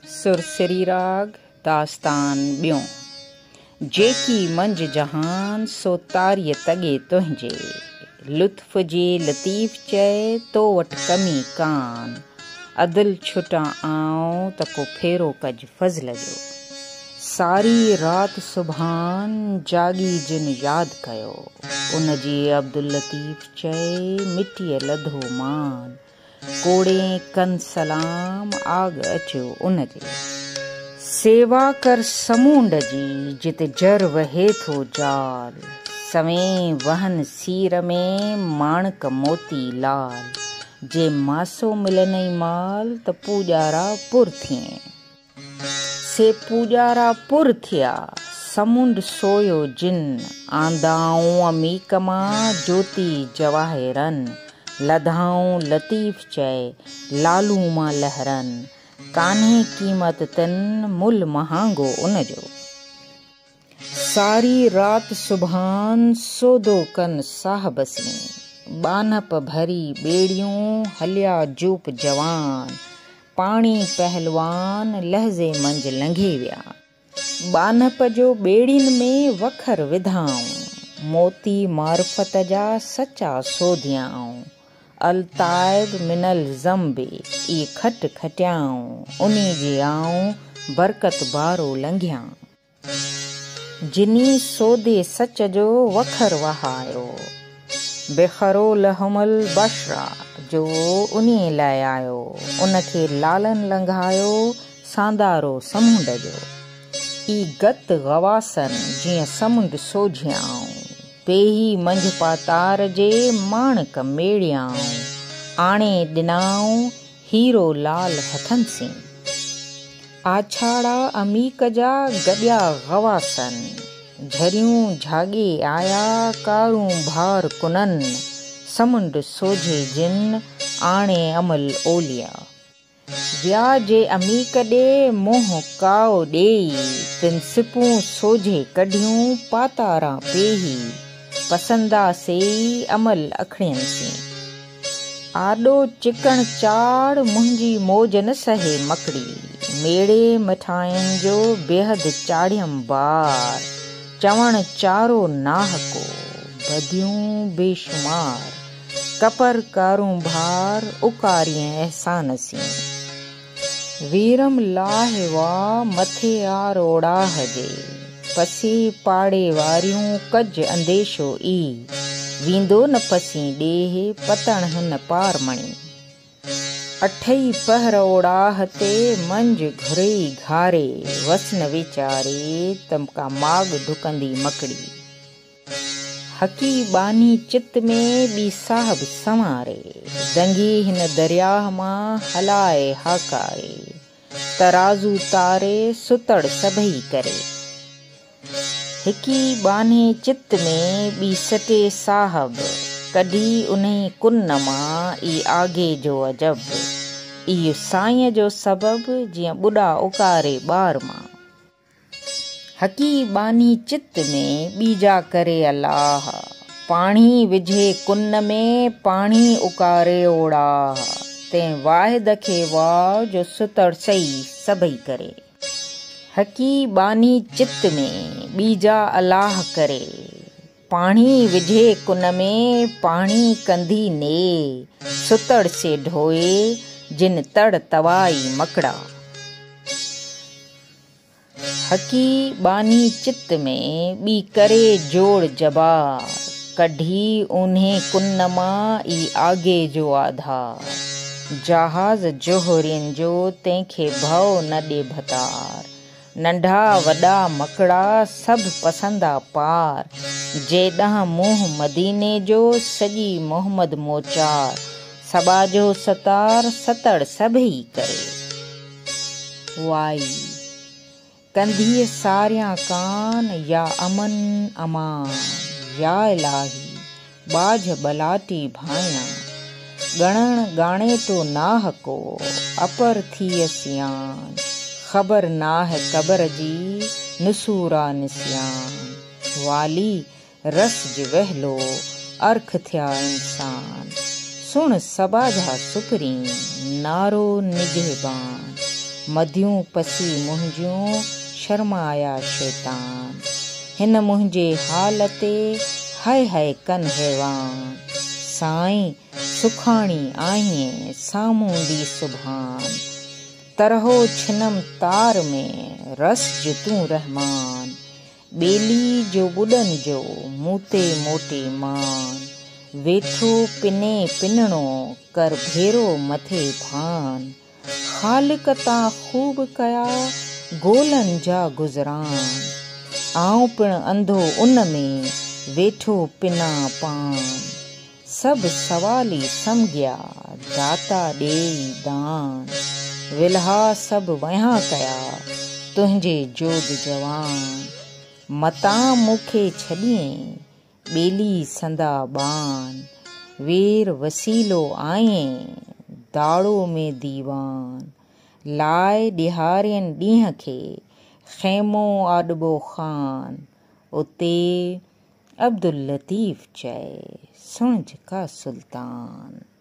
सुरसरी राग दास्तान ॿियों। जेकी मंझ जहान सो तारीअ तॻे तुंहिंजे, लुत्फ़ जे लतीफ़ चए तो वटि कमी कान। अदिल छुटा आऊं त को फेरो कज फज़ल जो। सारी रात सुभान जागी जिन याद कयो, उन जे अब्दुल लतीफ़ चए मिटीअ लधो मान। कोड़े कन सलाम आग अचो उन जे, सेवा कर समूंड जी जिते जर वहे थो जाल। सवें वहन सीर में माणक मोती लाल, जे मासो मिलनई माल त पूॼारा पुर थिए। से पूॼारा पुर थिया समुंड सोयो जिन, आंदाऊं अमीक मां ज्योति जवाहिरन। लधाऊं लतीफ़ चए लालू मां लहरन, कान्हे क़ीमत तिन मुल महांगो उन जो। सारी रात सुभान सोदो कन साहब सी, बानप भरी बेड़ियूं हलिया जूप जवान। पाणी पहलवान लहज़े मंझ लंघे विया, बानप जो बेड़ियुनि में वखर विधाऊं। मोती मार्फत जा सचा सोधियाऊं, अलताइब मिनल ज़म्बे ई खट खटियाऊं। उन्ही जे आऊं बरकत बारो लंघियां, जिनी सोदे सच जो वखर वहायो। बेखरो लहमल बशरा जो उन्ही लाइ आयो, उनखे लालन लंघायो सांदारो समुंड जो। ई गत गवासन जीअं समुंड सोझियाऊं, पेही मंझ पातार जे माणक मेड़ियाऊं। आणे ॾिनाऊं हीरो लाल हथन सी, आछाड़ा अमीक जा गॾिया गवासन। झरियूं झागे आया कारूं भार कुनन, समुंड सोझे जिन आणे अमल ओलिया। विया जे अमीक ॾे मोह काओ ॾेई, तिन सिपूं सोझे कढियूं पातारा पेही। पसंदा सेई अमल अखिड़ियन सी, आॾो चिकण चाड़ मुंहिंजी मौज न सहे मकड़ी। मेड़े मिठाइनि जो बेहद चाढ़ियम बार, चवण चारो नाहको बदियूं बेशुमार। कपर कारूं भार उकारियं एहसान सी, वीरम लाहिवा मथे आर ओड़ाह जे। पसी पाड़े वारियूं कज अंदेशो ई, वींदो न पसी ॾेह पतण हिन पार मणी। अठई पहर ओड़ाह ते मंझ घुरई घारे, वसन वीचारे तमका माग ढुकंदी मकड़ी। हकी बानी चित में ॿी साहब संवारे, दंगी हिन दरियाह मां हलाए हाकारे। तराज़ू तारे सुतड़ सभई करे, हिकी बाने चित में ॿी सटे साहब। कढी उन्ही कुन मां ई आगे जो अजब, इहो साईं जो सबब जीअं ॿुॾा उकारे ॿार मां। हकी बानी चित में ॿीजा करे अलाह, पाणी विझे कुन में पाणी उकारे ओड़ाह। तंहिं वाहिद खे वाह जो सुतड़ सही सभई करे। हकी बानी चित में ॿीजा अलाह करे, पाणी विझे कुन में पाणी कंदी ने। सुतड़ से ढोए जिन तड़ तवाई मकड़ा। हकी बानी चित में ॿी करे जोड़ जबार, कढी उन्हें कुन मां ई आगे जो आधार। जहाज़ जोहरियुनि जो तंहिंखे भव न ॾे भतार, नंढा वॾा मकड़ा सभु पसंदा पार। जेॾांहुं मुंहुं मदीने जो सॼी मोहम्मद मोचार, सबा जो सतार सतड़ सभई करे। वाई कंधीअ सारियां कान या अमन अमान, या इलाही बाझ बलाटी भाइणा। ॻणण ॻाणे तो नाह को अपर थिय सियान, ख़बर नाह कबर जी नुसूरा निसियान। वाली रस जे वहलो अर्ख थिया इंसान, सुण सबा जा सुपरी नारो निगहबान। मदियूं पसी मुंहिंजियूं शर्माया शैतान। हिन मुंहिंजे हाल ते हाय हाय कन हैवान। साईं सुखाणी आहीं साम्हूं दी सुभान। तरहो छिनम तार में रस जो तूं रहमान। बेली जो बुॾनि जो मूं ते मोटे मान। वेठो पिने पिनणो कर भेरो मथे भान। ख़ालिक तां ख़ूब कया गोलनि जा गुज़रान। आऊं पिण अंधो उन में वेठो पिना पान। सभु सवाली सम्झिया दाता ॾेई दान। विल्हा सभु वया कया तुंहिंजे जोग जवान। मतां मूंखे छॾियईं ॿेली संदा बान। वेर वसीलो आईं दाड़ो में दीवान। लाइ ॾिहारियनि ॾींहं खे ख़ैमो आॾिबो ख़ान। उते अब्दुल लतीफ़ चए सुणज का सुल्तान।